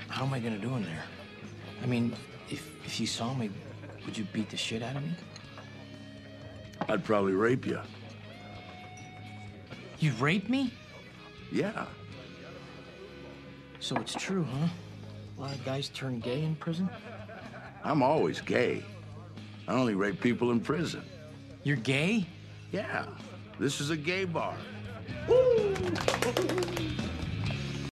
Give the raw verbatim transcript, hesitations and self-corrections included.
How am I gonna do in there? I mean, if, if you saw me, would you beat the shit out of me? I'd probably rape you. You'd rape me? Yeah. So it's true, huh? A lot of guys turn gay in prison? I'm always gay. I only rape people in prison. You're gay? Yeah. This is a gay bar. Woo!